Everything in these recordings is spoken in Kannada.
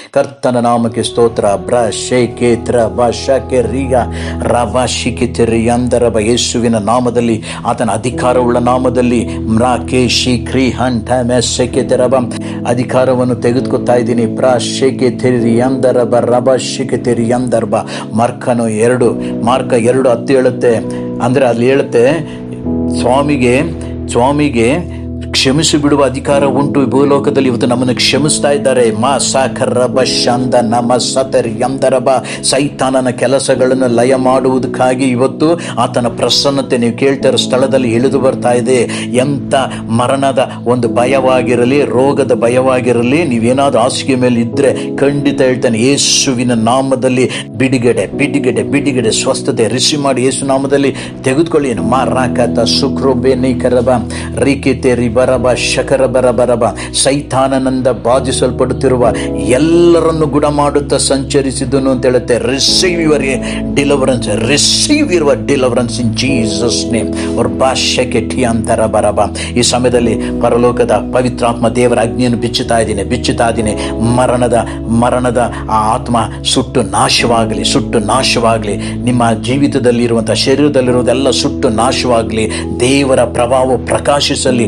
ಕರ್ತನ ನಾಮಕ್ಕೆ ಸ್ತೋತ್ರ. ಬ್ರ ಶೇಕೆ ತ್ರ ಬ ಶಕೆ ರಿಗ ರಬ ಶಿಕೆ ತಿರಿ ಅಂದರಬ. ಯೇಸುವಿನ ನಾಮದಲ್ಲಿ, ಆತನ ಅಧಿಕಾರವುಳ್ಳ ನಾಮದಲ್ಲಿ ಮ್ರಾ ಕೆ ಶಿ ಕ್ರಿ ಹಂಠ ಮೆಸ್ಸೆಕೆ ತೆರಬ ಅಧಿಕಾರವನ್ನು ತೆಗೆದುಕೊತಾ ಇದ್ದೀನಿ. ಬ್ರ ಶೇಕೆ ತಿರಿ ಅಂದರಬ ರಬ ಶಿಕೆ ತಿರಿ ಅಂದರ್ಬ. ಮಾರ್ಕ 2:10 ಹೇಳುತ್ತೆ. ಅಂದರೆ ಅಲ್ಲಿ ಹೇಳುತ್ತೆ, ಸ್ವಾಮಿಗೆ ಕ್ಷಮಿಸಿ ಬಿಡುವ ಅಧಿಕಾರ ಉಂಟು ಭೂಲೋಕದಲ್ಲಿ. ಇವತ್ತು ನಮ್ಮನ್ನು ಕ್ಷಮಿಸ್ತಾ ಇದ್ದಾರೆ. ಮಾ ಸಾಕರಬ ಶಂದ ನಮ ಸತರಿ ಎಂದರಬ. ಸೈತಾನನ ಕೆಲಸಗಳನ್ನು ಲಯ ಮಾಡುವುದಕ್ಕಾಗಿ ಇವತ್ತು ಆತನ ಪ್ರಸನ್ನತೆ ನೀವು ಕೇಳ್ತಿರೋ ಸ್ಥಳದಲ್ಲಿ ಇಳಿದು ಬರ್ತಾ ಇದೆ. ಎಂಥ ಮರಣದ ಒಂದು ಭಯವಾಗಿರಲಿ, ರೋಗದ ಭಯವಾಗಿರಲಿ, ನೀವೇನಾದ್ರೂ ಹಾಸಿಗೆ ಮೇಲೆ ಇದ್ದರೆ ಖಂಡಿತ ಹೇಳ್ತಾನೆ, ಯೇಸುವಿನ ನಾಮದಲ್ಲಿ ಬಿಡುಗಡೆ ಬಿಡುಗಡೆ ಬಿಡುಗಡೆ ಸ್ವಸ್ಥತೆ ರಿಸೀವ್ ಮಾಡಿ ಯೇಸು ನಾಮದಲ್ಲಿ ತೆಗೆದುಕೊಳ್ಳಿ. ಮಾ ರಾಕತ ಸುಕ್ರೋಬೇನಿ ಕರಬ ರಿಕಿತೆ ಬರಬ ಶಕರ ಬರಬರಬ. ಸೈತಾನನಿಂದ ಬಾಧಿಸಲ್ಪಡುತ್ತಿರುವ ಎಲ್ಲರನ್ನು ಗುಣ ಮಾಡುತ್ತಾ ಸಂಚರಿಸಿದನು ಅಂತ ಹೇಳುತ್ತೆ. Receive your deliverance, receive your deliverance in Jesus name. ಅವ್ರ ಭಾಷೆಗೆ ಠಿ ಅಂತರ ಬರಬ. ಈ ಸಮಯದಲ್ಲಿ ಪರಲೋಕದ ಪವಿತ್ರಾತ್ಮ ದೇವರ ಅಗ್ನಿಯನ್ನು ಬಿಚ್ಚುತ್ತಾ ಇದ್ದೀನಿ. ಮರಣದ ಆ ಆತ್ಮ ಸುಟ್ಟು ನಾಶವಾಗಲಿ. ನಿಮ್ಮ ಜೀವಿತದಲ್ಲಿರುವಂಥ ಶರೀರದಲ್ಲಿರುವುದೆಲ್ಲ ಸುಟ್ಟು ನಾಶವಾಗಲಿ. ದೇವರ ಪ್ರಭಾವ ಪ್ರಕಾಶಿಸಲಿ.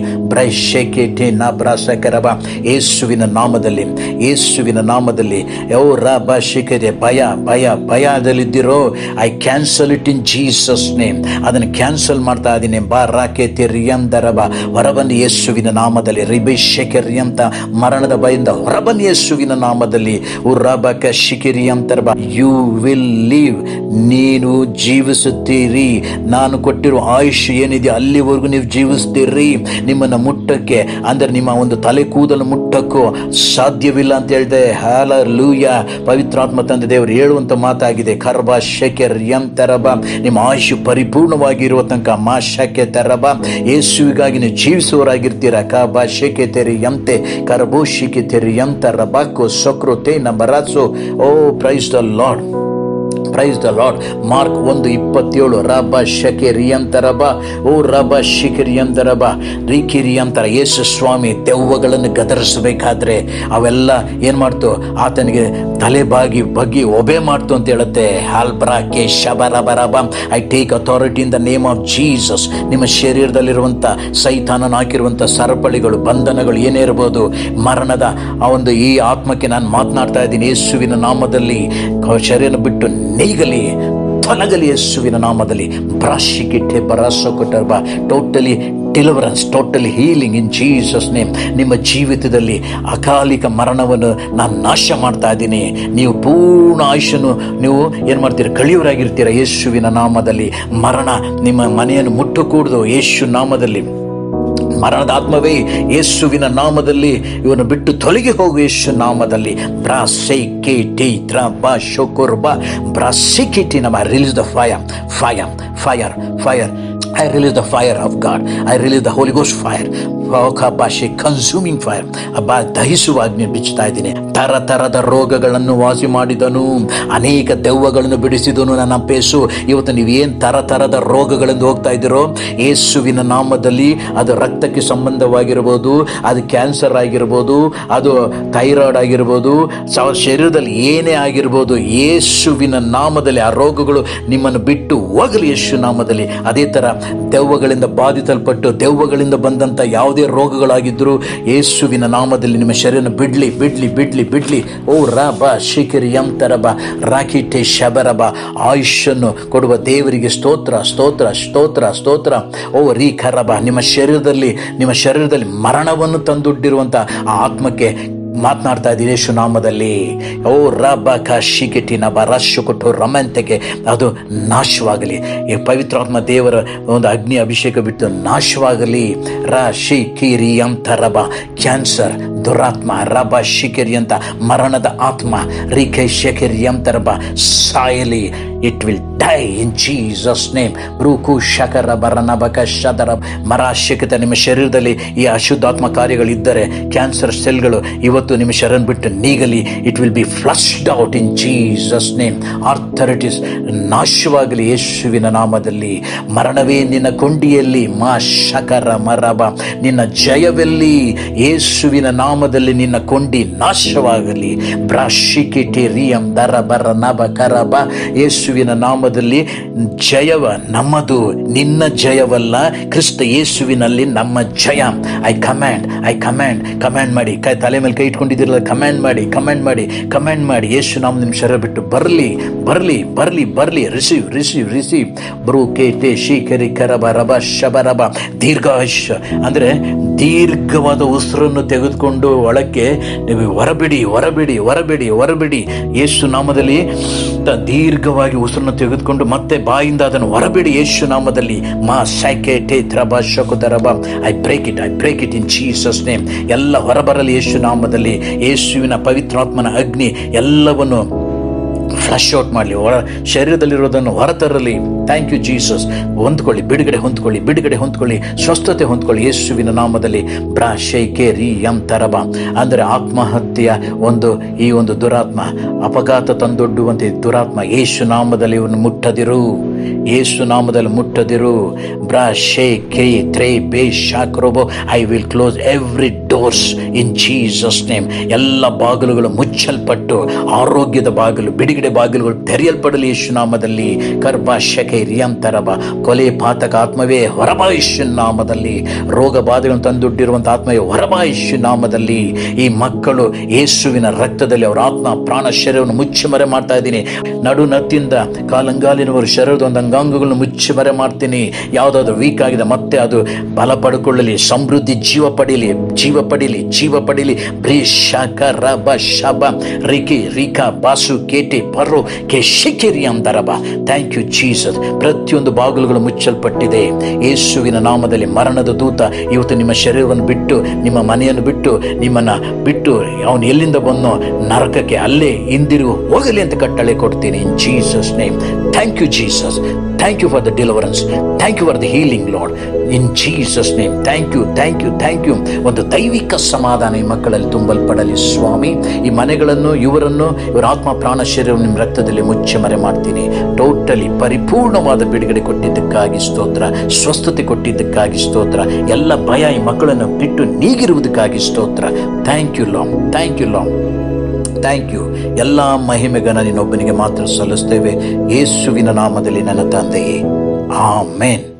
ಯೇಸುವಿನ ನಾಮದಲ್ಲಿ ಯೋ ರಬ ಶಿಖರೆ ಭಯದಲ್ಲಿದ್ದಿರೋ I cancel it in Jesus name. ಅದನ್ನು ಕ್ಯಾನ್ಸಲ್ ಮಾಡ್ತಾ ಇದ್ದೀನಿ. ಬಾ ರಾಕೆ ತಿರಿಯಂದರಬ. ಹೊರಬನ್ನಿ ಯೇಸುವಿನ ನಾಮದಲ್ಲಿ. ರಿಬಿಶೆಕೆರಿ ಅಂತ ಮರಣದ ಭಯದಿಂದ ಹೊರಬನ್ನಿ ಯೇಸುವಿನ ನಾಮದಲ್ಲಿ. ಉರಬಕ ಶಿಕಿರಿ ಅಂತರಬ. You will live. ನೀನು ಜೀವಿಸುತ್ತೀರಿ. ನಾನು ಕೊಟ್ಟಿರುವ ಆಯುಷ್ ಏನಿದೆ ಅಲ್ಲಿವರೆಗೂ ನೀವು ಜೀವಿಸ್ತೀರಿ. ನಿಮ್ಮನ್ನು ಮುಟ್ಟಕ್ಕೆ, ಅಂದರೆ ನಿಮ್ಮ ಒಂದು ತಲೆ ಕೂದಲು ಮುಟ್ಟಕ್ಕೂ ಸಾಧ್ಯವಿಲ್ಲ ಅಂತ ಹೇಳಿದೆ. ಹಲ್ಲೆಲೂಯ. ಪವಿತ್ರಾತ್ಮ ತಂದೆ ದೇವರು ಹೇಳುವಂತ ಮಾತಾಗಿದೆ. ಕರ್ಬ ಶೆಕೆರ್ ಎಂತರಬ. ನಿಮ್ಮ ಆಯುಷು ಪರಿಪೂರ್ಣವಾಗಿರುವ ತನಕ ಮಾ ಶಕೆ ತರಬ. ಯೇಸುವಿಗಾಗಿ ನೀವು ಜೀವಿಸುವವರಾಗಿರ್ತೀರ. ಕಬ ಶೆಕೆ ತೆರಿ ಎಂತೆ ಕರ್ಬೋ ಶಿಕೆ ತೆರಿ ಎಂತರಬಾಕೋ ಸೊಕ್ರೋ ತೇ ನಂಬರಾಸೋ. Oh praise the Lord. Mark 1:27 ರಬ ಶಕೆರಿಯಂತರಬ. ಓ ರಬ ಶಿಖರಿಯಂತರಬ ರಿಕಿರಿಯಂತರ. ಯೇಸು ಸ್ವಾಮಿ ದೆವ್ವಗಳನ್ನು ಗದರಿಸಬೇಕಾದ್ರೆ ಅವೆಲ್ಲ ಏನ್ ಮಾಡ್ತು? ಆತನಿಗೆ ತಲೆ ಬಗ್ಗಿ ಒಬೆ ಮಾಡ್ತು ಅಂತ ಹೇಳುತ್ತೆ. ಹಾಲ್ಬ್ರಾಕೆ ಶಬರಬರಬ. I take authority in the name of Jesus. ನಿಮ್ಮ ಶರೀರದಲ್ಲಿರುವಂಥ ಸೈತಾನನ ಹಾಕಿರುವಂಥ ಸರಪಳಿಗಳು, ಬಂಧನಗಳು ಏನೇ ಇರ್ಬೋದು, ಮರಣದ ಆ ಒಂದು ಈ ಆತ್ಮಕ್ಕೆ ನಾನು ಮಾತನಾಡ್ತಾ ಇದ್ದೀನಿ. ಯೇಸುವಿನ ನಾಮದಲ್ಲಿ ಶರೀರ ಬಿಟ್ಟು ನೀಗಲಿ, ತೊಲಗಲಿ ಯೇಸುವಿನ ನಾಮದಲ್ಲಿ. ಬ್ರಾಶಿಕಿಟ್ಟೆ ಬರಾಸೊಕೊಟ್ಟರ್ಬ. Totally deliverance, totally healing in Jesus name. ನಿಮ್ಮ ಜೀವಿತದಲ್ಲಿ ಅಕಾಲಿಕ ಮರಣವನ್ನು ನಾನು ನಾಶ ಮಾಡ್ತಾ ಇದ್ದೀನಿ. ನೀವು ಪೂರ್ಣ ಆಯುಷ್ಯನ್ನು ನೀವು ಏನು ಮಾಡ್ತೀರಿ? ಕಳಿಯವರಾಗಿರ್ತೀರ ಯೇಸುವಿನ ನಾಮದಲ್ಲಿ. ಮರಣ ನಿಮ್ಮ ಮನೆಯನ್ನು ಮುಟ್ಟಕೂಡದು ಯೇಸು ನಾಮದಲ್ಲಿ. ಮರಣದ ಆತ್ಮವೇ ಯೇಸುವಿನ ನಾಮದಲ್ಲಿ ಇವನು ಬಿಟ್ಟು ತೊಲಗಿ ಹೋಗು ಯೇಸು ನಾಮದಲ್ಲಿ. Release the fire. I release the fire of God. I release the Holy Ghost fire. Consuming fire. ದಹಿಸುವ ಅಗ್ನಿ ಬಿಚ್ಚುತ್ತಾ ಇದ್ದೀನಿ. ತರದ ರೋಗಗಳನ್ನು ವಾಸಿ ಮಾಡಿದನು, ಅನೇಕ ದೆವ್ವಗಳನ್ನು ಬಿಡಿಸಿದನು ನನ್ನ ಪೇಸು. ಇವತ್ತು ನೀವೇನು ತರದ ರೋಗಗಳಿಂದ ಹೋಗ್ತಾ ಇದ್ದೀರೋ ಯೇಸುವಿನ ನಾಮದಲ್ಲಿ, ಅದು ರಕ್ತಕ್ಕೆ ಸಂಬಂಧವಾಗಿರ್ಬೋದು, ಅದು ಕ್ಯಾನ್ಸರ್ ಆಗಿರ್ಬೋದು, ಅದು ಥೈರಾಯ್ಡ್ ಆಗಿರ್ಬೋದು, ಶರೀರದಲ್ಲಿ ಏನೇ ಆಗಿರ್ಬೋದು, ಯೇಸುವಿನ ನಾಮದಲ್ಲಿ ಆ ರೋಗಗಳು ನಿಮ್ಮನ್ನು ಬಿಟ್ಟು ಹೋಗಲಿ ಯೇಸು ನಾಮದಲ್ಲಿ. ಅದೇ ಥರ ದೆವ್ವಗಳಿಂದ ಬಾಧಿಸಲ್ಪಟ್ಟು ದೆವ್ವಗಳಿಂದ ಬಂದಂಥ ಯಾವುದೇ ರೋಗಗಳಾಗಿದ್ದರೂ ಯೇಸುವಿನ ನಾಮದಲ್ಲಿ ನಿಮ್ಮ ಶರೀರ ಬಿಡ್ಲಿ. ಓ ರಬ ಶಿಖರಿ ಎಂತರಬ ರಾಕಿಟೆ ಶಬರಬ. ಆಯುಷನ್ನು ಕೊಡುವ ದೇವರಿಗೆ ಸ್ತೋತ್ರ. ಓ ರೀ ಖರಬ. ನಿಮ್ಮ ಶರೀರದಲ್ಲಿ ಮರಣವನ್ನು ತಂದುಡ್ಡಿರುವಂಥ ಆ ಆತ್ಮಕ್ಕೆ ಮಾತನಾಡ್ತಾ ಇದ್ದೀನಿ ಯೇಸು ನಾಮದಲ್ಲಿ. ಓ ರಬಕ ಶಿಕಿಟಿನ ಬರಶು ಕೊಟ್ಟು ರಮಂತೆಗೆ ಅದು ನಾಶವಾಗಲಿ. ಈ ಪವಿತ್ರಾತ್ಮ ದೇವರ ಒಂದು ಅಗ್ನಿ ಅಭಿಷೇಕ ಬಿಟ್ಟು ನಾಶವಾಗಲಿ. ಕಿರಿ ಅಂತ ರಬ. ಕ್ಯಾನ್ಸರ್, ದುರಾತ್ಮ, ರಬ ಶಿಕಿರಿ ಅಂತ ಮರಣದ ಆತ್ಮ, ರಿಕೆ ಶಿಕಿರಿ ಅಂತ ರಬ ಸಾಯಲಿ. It will die in Jesus name. ಬ್ರೂಕು ಶಕರ ಬರನಬಕ ಶದರ ಮರಾಶಿಕತೆ. ನಿಮ್ಮ ಶರೀರದಲ್ಲಿ ಈ ಅಶುದ್ಧಾತ್ಮ ಕಾರ್ಯಗಳಿದ್ದರೆ, ಕ್ಯಾನ್ಸರ್ ಸೆಲ್ಗಳು ಇವತ್ತು ನಿಮ್ಮ ಶರೀರ ಬಿಟ್ಟು ನೀಗಲಿ. It will be flushed out in Jesus name. Arthritis ನಾಶವಾಗಲಿ ಯೇಸುವಿನ ನಾಮದಲ್ಲಿ. ಮರಣವೇ ನಿನ್ನ ಕೊಂಡಿಯಲ್ಲಿ, ಮಾ ಶಕರ ಮರಬ. ನಿನ್ನ ಜಯವೆಲ್ಲಿ ಯೇಸುವಿನ ನಾಮ ನಾಮದಲ್ಲಿ ನಿನ್ನ ಕೊಂಡಿ ನಾಶವಾಗಲಿ. ಬ್ರಾಶಿಕಿಟಿ ರಿಯಂ ದರ ಬರ ನಬ ಕರಬ. ಯೇಸುವಿನ ನಾಮದಲ್ಲಿ ಜಯವ ನಮ್ಮದು, ನಿನ್ನ ಜಯವಲ್ಲ, ಕ್ರಿಸ್ತ ಯೇಸುವಿನಲ್ಲಿ ನಮ್ಮ ಜಯ. ಐ ಕಮ್ಯಾಂಡ್ ಮಾಡಿ, ತಲೆ ಮೇಲೆ ಕೈ ಇಟ್ಕೊಂಡಿದ್ದೀರಲ್ಲ, ಕಮ್ಯಾಂಡ್ ಮಾಡಿ ಯೇಸು ನಾಮ ನಿಮ್ಮ ಶರೀರ ಬಿಟ್ಟು ಬರಲಿ. ರಿಸೀವ್ ಬ್ರೂ ಕೇಟೆ ಶೀಕರಿ ಕರಬ ರಬ ಶಬ ರಬ. ದೀರ್ಘಾಯುಷ್ಯ ಅಂದರೆ ದೀರ್ಘವಾದ ಉಸಿರನ್ನು ತೆಗೆದುಕೊಂಡು ಒಳಕ್ಕೆ ನೀವು ಹೊರಬಿಡಿ. ಯೇಸು ನಾಮದಲ್ಲಿ ದೀರ್ಘವಾಗಿ ಉಸಿರನ್ನು ತೆಗೆದುಕೊಂಡು ಮತ್ತೆ ಬಾಯಿಂದ ಅದನ್ನು ಹೊರಬಿಡಿ ಯೇಸು ನಾಮದಲ್ಲಿ. ಮಾ ಸೈಕೆಟೆ ತ್ರಬ ಶಕುದರಬ. I break it in Jesus name. ಎಲ್ಲ ಹೊರಬರಲಿ ಯೇಸು ನಾಮದಲ್ಲಿ. ಯೇಸುವಿನ ಪವಿತ್ರಾತ್ಮನ ಅಗ್ನಿ ಎಲ್ಲವನ್ನು ಫ್ಲಶ್ ಔಟ್ ಮಾಡಲಿ, ಶರೀರದಲ್ಲಿರೋದನ್ನು ಹೊರತರಲಿ. Thank you Jesus. ಹೊಂದ್ಕೊಳ್ಳಿ, ಬಿಡುಗಡೆ ಹೊಂದ್ಕೊಳ್ಳಿ, ಸ್ವಸ್ಥತೆ ಹೊಂದ್ಕೊಳ್ಳಿ ಯೇಸುವಿನ ನಾಮದಲ್ಲಿ. ಬ್ರಾಶೈಕೆ ರಿ ಎಂ ತರಬ. ಅಂದರೆ ಆತ್ಮಹತ್ಯೆಯ ಈ ಒಂದು ದುರಾತ್ಮ, ಅಪಘಾತ ತಂದೊಡ್ಡುವಂತೆ ದುರಾತ್ಮ ಯೇಸು ನಾಮದಲ್ಲಿ ಇವನು ಮುಟ್ಟದಿರು. ಬ್ರಾಶೈಕೆ ತ್ರೇ ಬೇ ಶಾಕ್ರೋಬೋ. I will close every doors in Jesus name. ಎಲ್ಲ ಬಾಗಿಲುಗಳು ಮುಚ್ಚಲ್ಪಟ್ಟು ಆರೋಗ್ಯದ ಬಾಗಿಲು, ಬಿಡುಗಡೆ ಬಾಗಿಲುಗಳು ತೆರೆಯಲ್ಪಡಲಿ ಯೇಸು ನಾಮದಲ್ಲಿ. ಕರ್ಬಾಶಕೆ ರಿಯಂ ತರಬ. ಕೊಲೆ ಪಾತಕ ಆತ್ಮವೇ ಹೊರಬಾ ಯೇಸು ನಾಮದಲ್ಲಿ. ರೋಗ ಬಾಧೆಗಳನ್ನು ತಂದೊಡ್ಡಿರುವಂಥ ಆತ್ಮವೇ ಹೊರಬಾ ಯೇಸು ನಾಮದಲ್ಲಿ. ಈ ಮಕ್ಕಳು ಯೇಸುವಿನ ರಕ್ತದಲ್ಲಿ ಅವರ ಆತ್ಮ ಪ್ರಾಣ ಶರೀರವನ್ನು ಮುಚ್ಚಿ ಮರೆ ಮಾಡ್ತಾ ಇದ್ದೀನಿ. ನಡು ನತ್ತಿಂದ ಕಾಲಂಗಾಲಿನವರು ಶರೀರದ ಒಂದು ಅಂಗಾಂಗಗಳನ್ನು ಮುಚ್ಚಿ ಮರೆ ಮಾಡ್ತೀನಿ. ಯಾವುದಾದ್ರು ವೀಕ್ ಆಗಿದೆ ಮತ್ತೆ ಅದು ಬಲ ಪಡ್ಕೊಳ್ಳಲಿ, ಸಮೃದ್ಧಿ ಜೀವ ಪಡೀಲಿ. ಬ್ರೀಶಕ ರಬ ಶಬ ರಿಕಿ ರಿಕಾ ಬಾಸು ಕೇಟೆ ಪರ್ರೋ ಕೆ ಶಿಕಿರಿ ಅಂತರಬ. Thank you Jesus. ಪ್ರತಿಯೊಂದು ಬಾಗಿಲುಗಳು ಮುಚ್ಚಲ್ಪಟ್ಟಿದೆ ಯೇಸುವಿನ ನಾಮದಲ್ಲಿ. ಮರಣದ ದೂತ ಇವತ್ತು ನಿಮ್ಮ ಶರೀರವನ್ನು ಬಿಟ್ಟು, ನಿಮ್ಮ ಮನೆಯನ್ನು ಬಿಟ್ಟು, ನಿಮ್ಮನ್ನು ಬಿಟ್ಟು ಅವನು ಎಲ್ಲಿಂದ ಬಂದೋ ನರಕಕ್ಕೆ ಅಲ್ಲೇ ಹಿಂದಿರುಗಿ ಹೋಗಲಿ ಅಂತ ಕಟ್ಟಳೆ ಕೊಡ್ತೀನಿ in Jesus name. Thank you Jesus. Thank you for the deliverance. Thank you for the healing Lord in Jesus name. Thank you. ಒಂದು ದೈವಿಕ ಸಮಾಧಾನ ಈ ಮಕ್ಕಳಲ್ಲಿ ತುಂಬಲ್ಪಡಲಿ ಸ್ವಾಮಿ. ಈ ಮನೆಗಳನ್ನು, ಇವರ ಆತ್ಮ ಪ್ರಾಣ ಶರೀರವನ್ನು ನಿಮ್ಮ ರಕ್ತದಲ್ಲಿ ಮುಚ್ಚಿ ಮರೆ ಮಾಡ್ತೀನಿ. ಟೋಟಲಿ ಪರಿಪೂರ್ಣವಾದ ಬಿಡುಗಡೆ ಕೊಟ್ಟಿದ್ದಕ್ಕಾಗಿ ಸ್ತೋತ್ರ, ಸ್ವಸ್ಥತೆ ಕೊಟ್ಟಿದ್ದಕ್ಕಾಗಿ ಸ್ತೋತ್ರ, ಎಲ್ಲ ಭಯ ಈ ಮಕ್ಕಳನ್ನು ಬಿಟ್ಟು ನೀಗಿರುವುದಕ್ಕಾಗಿ ಸ್ತೋತ್ರ. Thank you thank you. ಎಲ್ಲ ಮಹಿಮೆಗನ ನೀನೊಬ್ಬನಿಗೆ ಮಾತ್ರ ಸಲ್ಲಿಸ್ತೇವೆ ಯೇಸುವಿನ ನಾಮದಲ್ಲಿ ನನ್ನ ತಂದೆಯೇ, ಆಮೆನ್.